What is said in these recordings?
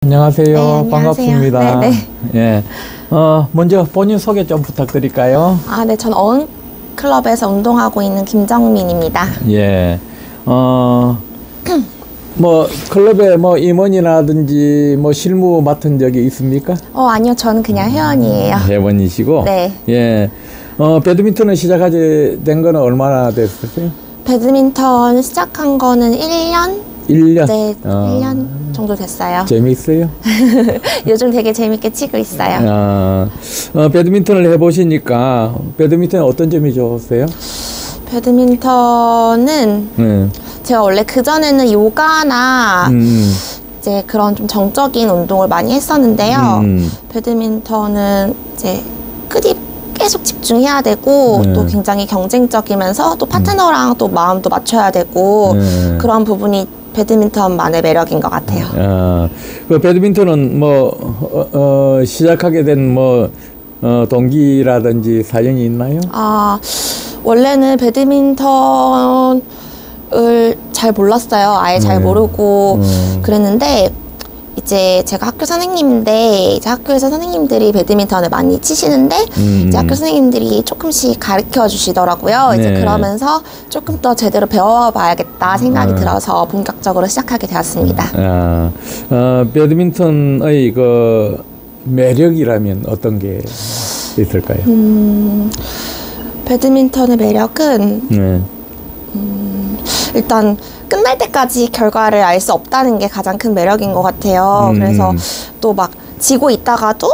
안녕하세요. 네, 안녕하세요. 반갑습니다. 네, 예. 먼저 본인 소개 좀 부탁드릴까요? 네, 전 어흥클럽에서 운동하고 있는 김정민입니다. 예. 클럽에 임원이라든지 실무 맡은 적이 있습니까? 아니요, 저는 그냥 회원이에요. 회원이시고. 네. 예. 배드민턴을 시작하게 된 거는 얼마나 됐어요? 배드민턴 시작한 거는 1년? 1년? 네, 1년 정도 됐어요. 재미있어요? 요즘 되게 재밌게 치고 있어요. 배드민턴을 해보시니까 배드민턴 어떤 점이 좋으세요? 배드민턴은 제가 원래 그전에는 요가나 이제 그런 좀 정적인 운동을 많이 했었는데요. 배드민턴은 이제 끝이 계속 집중해야 되고 또 굉장히 경쟁적이면서 또 파트너랑 또 마음도 맞춰야 되고 그런 부분이 배드민턴만의 매력인 것 같아요. 그 배드민턴은 시작하게 된 동기라든지 사연이 있나요? 원래는 배드민턴을 잘 몰랐어요. 아예 잘 모르고 그랬는데 이제 제가 학교 선생님인데 이제 학교에서 선생님들이 배드민턴을 많이 치시는데 이제 학교 선생님들이 조금씩 가르쳐 주시더라고요. 이제 그러면서 조금 더 제대로 배워봐야겠다 생각이 들어서 본격적으로 시작하게 되었습니다. 배드민턴의 그 매력이라면 어떤 게 있을까요? 배드민턴의 매력은 일단 끝날 때까지 결과를 알 수 없다는 게 가장 큰 매력인 것 같아요. 그래서 또 막 지고 있다가도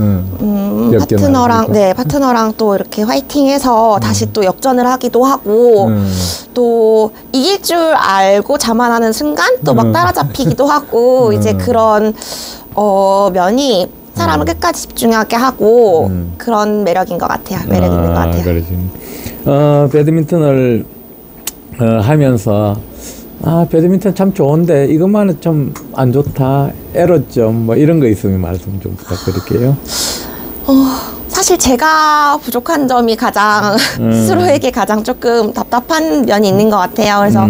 파트너랑 또 이렇게 화이팅해서 다시 또 역전을 하기도 하고 또 이길 줄 알고 자만하는 순간 또 막 따라잡히기도 하고 이제 그런 면이 사람을 끝까지 집중하게 하고 그런 매력인 것 같아요. 매력 있는 것 같아요. 그러시군요. 배드민턴을 하면서 배드민턴 참 좋은데 이것만은 좀 안 좋다, 애로점 이런 거 있으면 말씀 좀 부탁드릴게요. 사실 제가 부족한 점이 가장 스스로에게 가장 조금 답답한 면이 있는 것 같아요. 그래서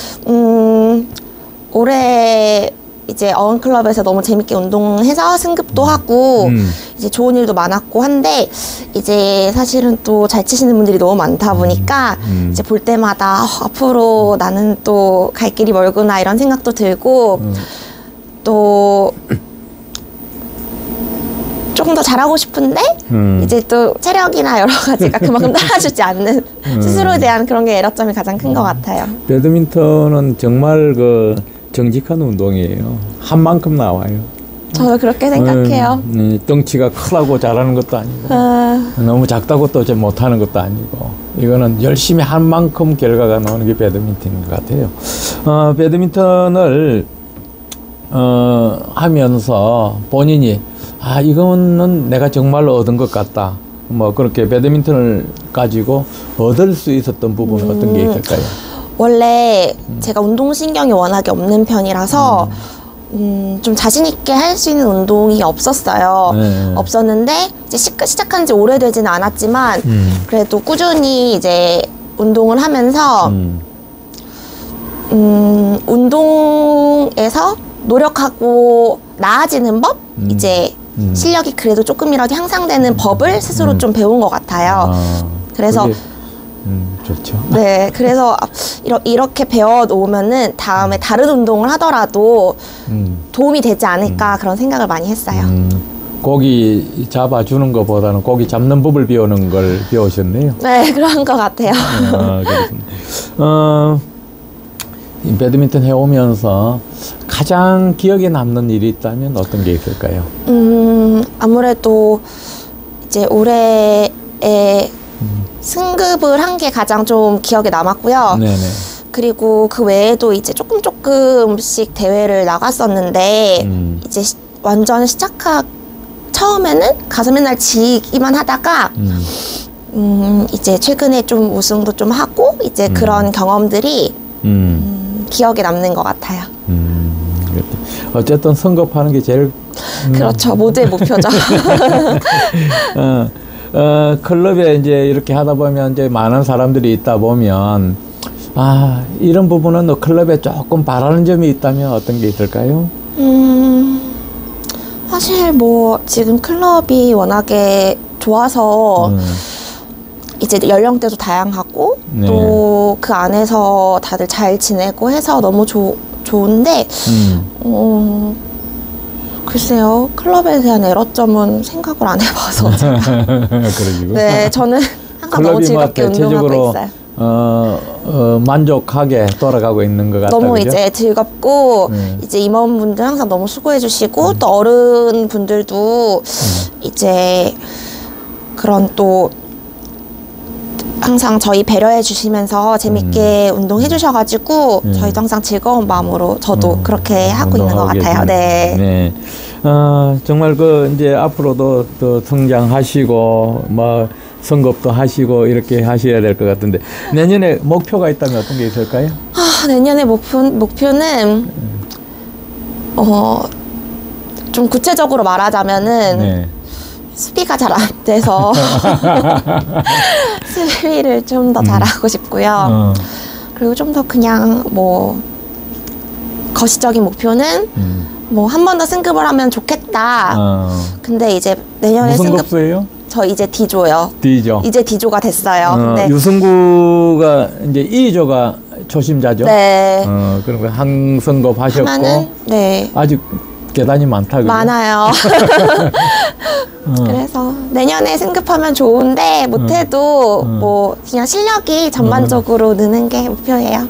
올해 이제 어흥클럽에서 너무 재밌게 운동해서 승급도 하고 이제 좋은 일도 많았고 한데 이제 사실은 또 잘 치시는 분들이 너무 많다 보니까 이제 볼 때마다 앞으로 나는 또 갈 길이 멀구나 이런 생각도 들고 또 조금 더 잘하고 싶은데 이제 또 체력이나 여러 가지가 그만큼 따라주지 않는 스스로에 대한 그런 게 애로점이 가장 큰 것 같아요. 배드민턴은 정말 정직한 운동이에요. 한 만큼 나와요. 저도 그렇게 생각해요. 덩치가 크다고 잘하는 것도 아니고 너무 작다고 또 못하는 것도 아니고 이거는 열심히 한 만큼 결과가 나오는 게 배드민턴인 것 같아요. 배드민턴을 하면서 본인이 이거는 내가 정말로 얻은 것 같다. 그렇게 배드민턴을 가지고 얻을 수 있었던 부분은 어떤 게 있을까요? 원래 제가 운동신경이 워낙에 없는 편이라서 좀 자신있게 할 수 있는 운동이 없었어요. 없었는데 이제 시작한 지 오래되지는 않았지만 그래도 꾸준히 이제 운동을 하면서 운동에서 노력하고 나아지는 법? 이제 실력이 그래도 조금이라도 향상되는 법을 스스로 좀 배운 것 같아요. 그래서 좋죠. 네, 그래서 이렇게 배워 놓으면은 다음에 다른 운동을 하더라도 도움이 되지 않을까 그런 생각을 많이 했어요. 고기 잡아주는 것보다는 고기 잡는 법을 배우는 걸 배우셨네요. 네, 그런 것 같아요. 그렇습니다. 배드민턴 해오면서 가장 기억에 남는 일이 있다면 어떤 게 있을까요? 아무래도 이제 올해에 승급을 한 게 가장 좀 기억에 남았고요. 네네. 그리고 그 외에도 이제 조금씩 대회를 나갔었는데 이제 완전 처음에는 가서 맨날 지기만 하다가 이제 최근에 좀 우승도 좀 하고 이제 그런 경험들이 기억에 남는 것 같아요. 어쨌든 승급하는 게 제일 그렇죠. 모두의 목표죠. 클럽에 이제 이렇게 하다 보면 이제 많은 사람들이 있다 보면 이런 부분은 클럽에 조금 바라는 점이 있다면 어떤 게 있을까요? 사실 뭐 지금 클럽이 워낙에 좋아서 이제 연령대도 다양하고 네. 또 그 안에서 다들 잘 지내고 해서 너무 좋은데 글쎄요, 클럽에 대한 애로점은 생각을 안 해봐서 그러시고. 네, 저는 항상 너무 클럽이 뭐 즐겁게 운동하고 대체적으로 있어요. 만족하게 돌아가고 있는 것 같다. 너무 그죠? 이제 즐겁고 이제 임원분들 항상 너무 수고해 주시고 또 어른분들도 이제 그런 또 항상 저희 배려해 주시면서 재밌게 운동해 주셔가지고 저희도 항상 즐거운 마음으로 저도 그렇게 하고 있는 것 운동하고 같아요. 계시는. 네. 네. 정말 이제 앞으로도 또 성장하시고, 뭐, 선급도 하시고, 이렇게 하셔야 될 것 같은데, 내년에 목표가 있다면 어떤 게 있을까요? 내년의 목표는 좀 구체적으로 말하자면은 네. 수비가 잘 안 돼서 수비를 좀 더 잘하고 싶고요. 그리고 좀 더 그냥 뭐 거시적인 목표는 뭐 한 번 더 승급을 하면 좋겠다. 근데 이제 내년에 무슨 승급 급수예요? 저 이제 D조요. D조. 이제 D조가 됐어요. 네. 유승구가 이제 2조가 초심자죠. 네. 그럼 항승급 하셨고, 하나는 네. 아직 계단이 많다. 그죠? 많아요. 그래서 내년에 승급하면 좋은데 못해도 뭐 그냥 실력이 전반적으로 느는 게 목표예요.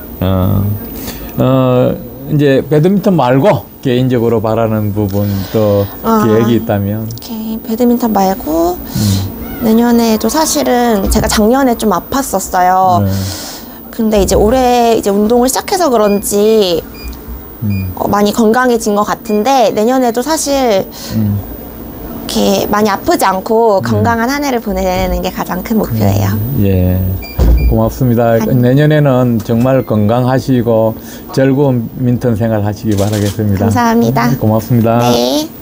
이제 배드민턴 말고 개인적으로 바라는 부분 또 계획이 있다면. 오케이. 배드민턴 말고 내년에도 사실은 제가 작년에 좀 아팠었어요. 근데 이제 올해 이제 운동을 시작해서 그런지 많이 건강해진 것 같은데 내년에도 사실 이렇게 많이 아프지 않고 건강한 한 해를 보내는 게 가장 큰 목표예요. 예. 고맙습니다. 내년에는 정말 건강하시고 즐거운 민턴 생활 하시기 바라겠습니다. 감사합니다. 고맙습니다. 네.